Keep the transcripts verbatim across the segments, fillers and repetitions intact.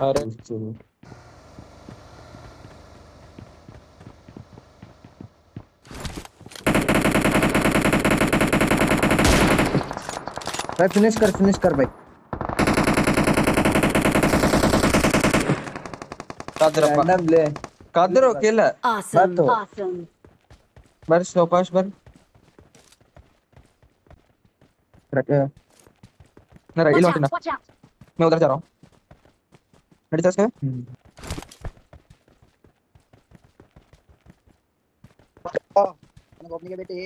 अरे भाई फिनिश कर फिनिश कर भाई कादरप्पा रैंडम ले कादर अकेला Awesome. तो Awesome. बर स्लो पास बर रखे ना राइट Watch लौट ना out. Watch out. मैं उधर जा रहा हूँ रेडी चल गोपनी के बेटे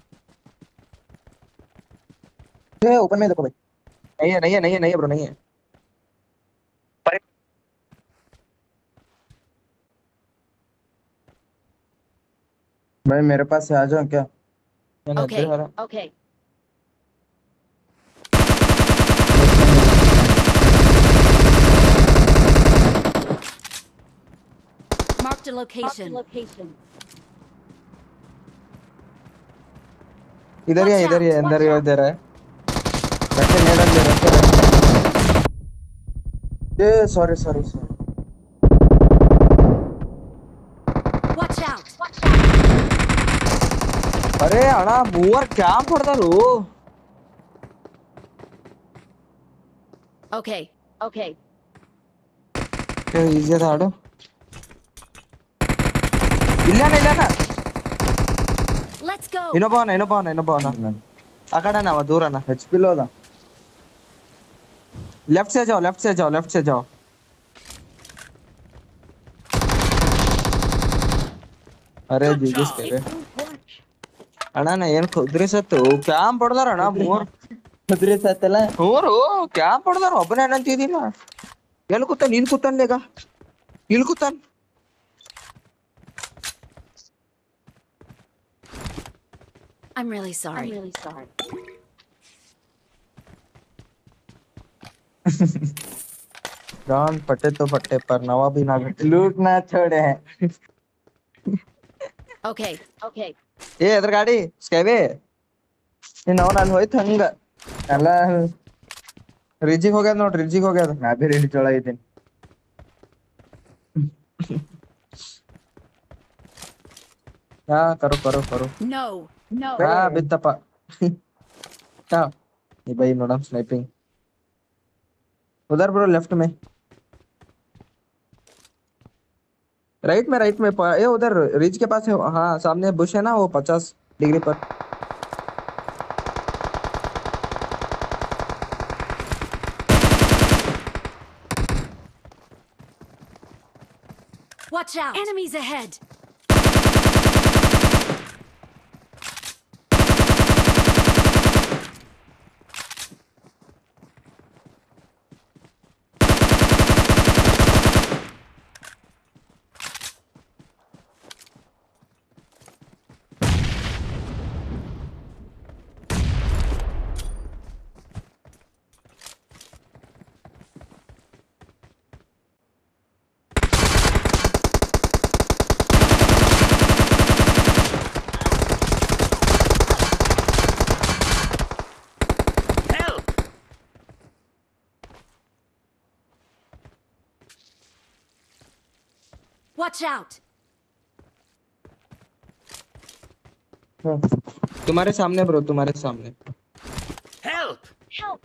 ये ओपन में देखो भाई नहीं है नहीं है नहीं है नहीं है ब्रो नहीं है भाई मेरे पास से आ जाओ क्या मैंने Okay. इधर आ रहा Okay. Marked a location. Location. इधर ही है Watch इधर ही है out, अंदर ही watch out. इधर है रखे नेड़ा ले रखे ये sorry sorry sorry Watch out. Watch out. अरे अड़ा ಮೂವರ್ ಕ್ಯಾಂಪ್ ಹೊಡೆದರು Okay. Okay. ಈಜಿ ಅದ ಆಡು ಇಲ್ಲನ ಇಲ್ಲನ Let's go. ಇನ್ನೊಬ್ಬವನ ಇನ್ನೊಬ್ಬವನ ಇನ್ನೊಬ್ಬವನ ಆ ಕಡೆ ನಾವ ದೂರನ एचपी लो था लेफ्ट से जाओ लेफ्ट से जाओ लेफ्ट से जाओ अरे जीजिस के ಅಣ್ಣ ನಾ ಏನ್ ಕುದ್ರಿ ಸತ್ತು ಕ್ಯಾಂಪ್ ಹೊಡೆದಾರ ಅಣ್ಣ ಮೂರ್ कुदरे सातला ಮೂರು ಕ್ಯಾಂಪ್ ಹೊಡೆದಾರ ಒಬ್ಬನೇ ಏನಂತಿದೀನ ಎಲ್ಲಿ ಕೂತಾನ ನೀನ್ ಕೂತಾನ ಈಗ ಇಲ್ಲಿ ಕೂತಾನ I'm really sorry. I'm really sorry. जान पटे तो पट्टे पर नवा भी ना घटे लूट ना छोड़े हैं Okay. Okay. ಏ ಎದ್ರ ಗಾಡಿ ಸ್ಕೈವೇ ನೀನ್ ಅವನ ಅಲ್ಲಿ ಹೋಯ್ತು ಹಂಗ ಅಲ್ಲ ರಿಜಿಗ್ ಹೋಗ್ಯದ ನೋಡ್ರಿ ರಿಜಿಗ್ ಹೋಗ್ಯದ ನಾ ಬೇರೆ ಹಿಡಿತ ಒಳಗಿದ್ದೀನಿ ಹಾ ಕರೋ ಕರೋ ಕರೋ No. No. ಹಾ ಬಿತ್ತಪ್ಪ ಹಾ ये भाई नोडम स्नाइपिंग उधर ब्रो लेफ्ट में राइट में राइट में प- ये उधर रिज के पास है हाँ सामने बुश है ना वो पचास डिग्री पर Watch out. Enemies ahead. Watch out. तुम्हारे सामने ब्रो तुम्हारे सामने Help. Help.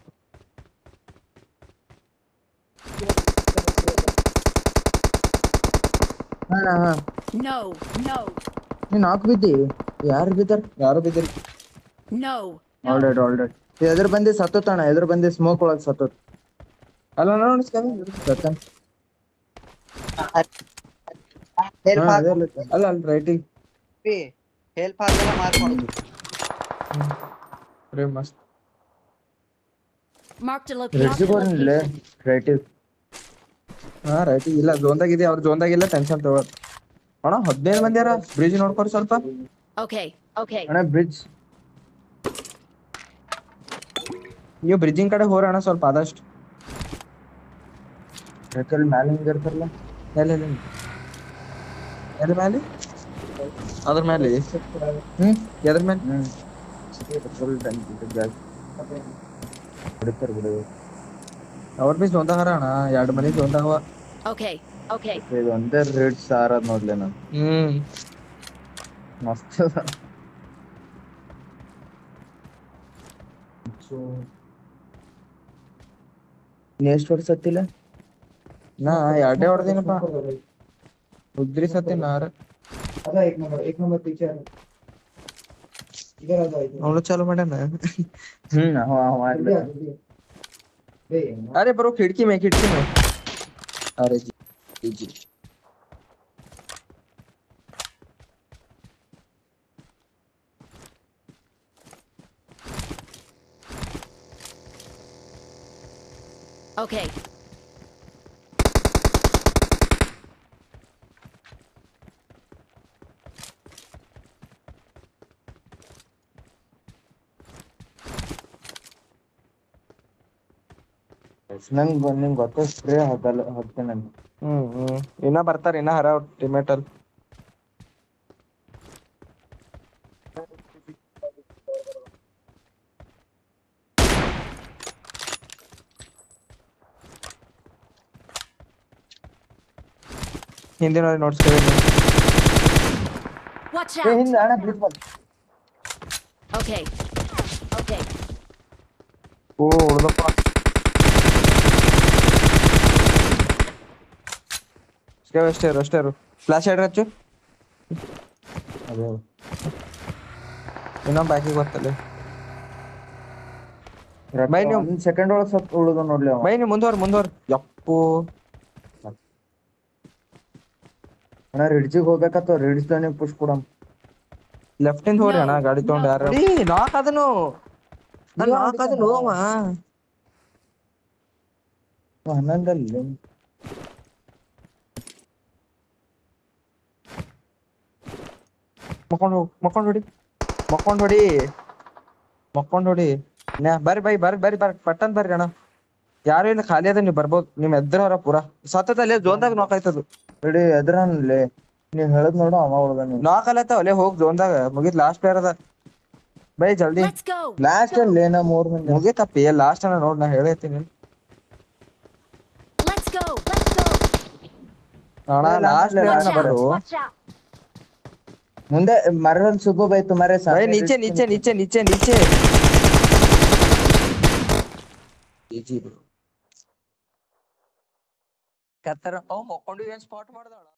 हाँ हाँ No. No. ये नाक भी दे यार इधर ಯಾರು ಬಿದ್ದಿರಿ No. ಆಲ್ರೆಡಿ ಆಲ್ರೆಡಿ ಎದುರು ಬಂದಿ ಸತ್ತೋತಣ ಎದುರು ಬಂದಿ ಸ್ಮೋಕ್ ಒಳಗೆ ಸತ್ತೋತ್ ಅಲ್ಲ ನೋಡಿ ಸತ್ತ ಅಲ್ಲ ಅಲ್ಲ ರೈಟಿಂಗ್ ಹೆಲ್ಪ್ ಆಗಲ್ಲ ಮಾರ್ಕ್ ಮಾಡೋದು ಅರೆ ಮಸ್ತ್ Marked a ರೆಡ್ಜಿ ಬೋರ್ನ್ ಇಲ್ಲ location. ರೈಟಿವ್ ಹಾ ರೈಟಿಂಗ್ ಇಲ್ಲ ಝೋನ್ದಾಗ ಇದೆ ಅವ್ರ ಝೋನ್ದಾಗ ಇಲ್ಲ ಟೆನ್ಷನ್ ತಗೊಳ್ ಅಣ್ಣ ಹದಿನೈದು ಮಂದಿ ಯಾರ ಬ್ರಿಡ್ಜ್ ನೋಡ್ಕೊರಿ ಸ್ವಲ್ಪ Okay. Okay. ಅಣ್ಣ ಬ್ರಿಡ್ಜ್ ನೀವು ಬ್ರಿಡ್ಜಿಂಗ್ ಕಡೆ ಹೋರ ಅಣ್ಣ ಸ್ವಲ್ಪ ಆದಷ್ಟು ರೆಕಲ್ ಮ್ಯಾಲೆ ಹಿಂಗೆ ಇರ್ತಾರಲ್ಲ ಎಲ್ಲಿ ಎಲ್ಲಿ ಎದ್ರ ಮೇಲೆ ಅದ್ರ ಮೇಲೆ ಹ್ಮ್ ಎದ್ರ ಮೇಲೆ ಹ್ಮ್ ಪೆಟ್ರೋಲ್ ಟ್ಯಾಂಕ್ ಗ್ಯಾಸ್ ಹೊಡಿತಾರೆ ಬಿಡು ಅವ್ರ ಬಿ ಝೋನ್ದಾಗ ಹರ ಅಣ್ಣ ಎರಡು ಮನಿ ಝೋನ್ದಾಗ ಅವ Okay. Okay. ಇದು ಒಂದೇ ರೇಟ್ ಸಾರದ್ ನೋಡ್ಲಿ ನಾನು ಹ್ಮ್ ಮಸ್ತ್ ಅದ. ನೀ ಎಷ್ಟು ವರ್ಷ ಹತ್ತಿಲ್ಲ ನಾ ಎರಡೇ ಹೊಡ್ದಿನಪ್ಪ ಉದ್ರಿ ಸತಿ ನಾರ ಅವನು ಚಾಲು ಮಾಡ್ಯಾನ. ಹ್ಮ್ ಅವ ಅವ ಇಲ್ಲ. अरे ब्रो खिड़की में खिड़की में अरे जी जी जी Okay. ನಂಗ್ ನಿಂಗ್ ಗೊತ್ತ ಸ್ಪ್ರೇ ಹಾಕಲ್ಲ ಹಾಕ್ತೇನೆ ನಾನು. ಹ್ಮ್ ಹ್ಮ್ ಇನ್ನ ಬರ್ತಾರ ಇನ್ನ ಹರ ಟೀಮೇಟ್ ಅಲ್ಲಿ ಹಿಂದಿನ ನೋಟ್ಸ್ Watch ಏ out. ಹಿಂದ ಅಣ್ಣ ಪ್ಲೀಸ್ ಬಾ. Okay. Okay. ಓ ಉಳ್ದಪ್ಪ ಅಷ್ಟೇ ಅಷ್ಟೇ ಇರು ಅಷ್ಟೇ ಇರು ಫ್ಲಾಶ್ ಆಡ್ರಿ ಹಚ್ಚು ಅದೇ ಇನ್ನೊಂದು ಬ್ಯಾಕಿಗೆ ಗೊತ್ತಲ್ಲ ಬೈ ನೀವು ಒಂದ್ ಸೆಕೆಂಡ್ ಒಳಗ್ ಸತ್ ಉಳ್ದ ನೋಡ್ಲಿ ಅವ. ಬೈ ನೀವು ಮುಂದುವರ್ ಮುಂದುವರ್ ಯಪ್ಪು ಅಣ್ಣ ರಿಡ್ಜಿಗೆ ಹೋಗ್ಬೇಕತ್ತ ರಿಡ್ಜ್ ತಾನೇ ಪುಷ್ ಕೊಡಮ್. ಲೆಫ್ಟ್ ಇಂದ ಹೋಗ್ರಿ ಅಣ್ಣ No. ಗಾಡಿ ತಗೊಂಡು No. ಯಾರು ನಾಕ್ ಅದನು ನಾನು ನಾಕ್ ಅದನು ಅವ ಹನ್ನೊಂದಲ್ಲಿ ಮಕ್ಕೊಂಡ್ ಹೋಗ್ ಮಕ್ಕೊಂಡ್ ಹೊಡಿ ಮಕ್ಕೊಂಡ್ ಹೊಡಿ ಮಕ್ಕೊಂಡ್ ಹೊಡಿ ನ್ಯಾ ಬರ್ರಿ ಬೈ ಬರ್ರಿ ಬರ್ರಿ ಬರ್ರಿ ಪಟ್ಟನ್ ಬರ್ರಿ ಅಣ್ಣ ಯಾರು ಇಲ್ಲ ಖಾಲಿ ಅದ ನೀವು ಬರ್ಬೋದು ನಿಮ್ ಎದ್ರವರ ಪೂರಾ ಸತ್ತಲ್ಲಿ ಜೋನ್ದಾಗ ನಾಕ್ ಆಯ್ತದು ರೆಡಿ ಎದ್ರನ್ಲಿ ನೀವ್ ಹೇಳದ್ ನೋಡು ಅವ ಉಳ್ದ ನೀವು. ನಾಕ್ ಅಲ್ಲತ್ತ ಅಲ್ಲೇ ಹೋಗ್ ಜೋನ್ದಾಗ ಮುಗಿತ್ ಲಾಸ್ಟ್ ಪ್ಲೇಯರ್ ಅದ ಬೈ ಜಲ್ದಿ Let's go. ಲಾಸ್ಟ್ ಅಲ್ಲಿ ನಾ ಮೂರ್ ಮಂದಿ ಮುಗಿತಪ್ಪಿ ಲಾಸ್ಟ್ ಅನ್ನ ನೋಡ್ ನಾ ಹೇಳ್ತೀನಿ Let's go. Let's go. ಅಣ್ಣ ಏ, last ಲಾಸ್ಟ್ ಅಲ್ಲೇ, ಪ್ಲೇಯರ್ Watch ಅನ್ನ out. ಬರು Watch out. ಮುಂದೆ ಮರಲ್ ಸುಬ್ಬು ಬೈ ತುಮಾರೆ ಬೈ ಸಾಮನೆ नीचे ರಿಡ್ಜ್ नीचे नीचे नीचे नीचे जी ब्रो ಕತ್ತರ ಅವ್ ಮಕ್ಕೊಂಡು ಏನ್ ಸ್ಪಾಟ್ ಮಾಡ್ದಳ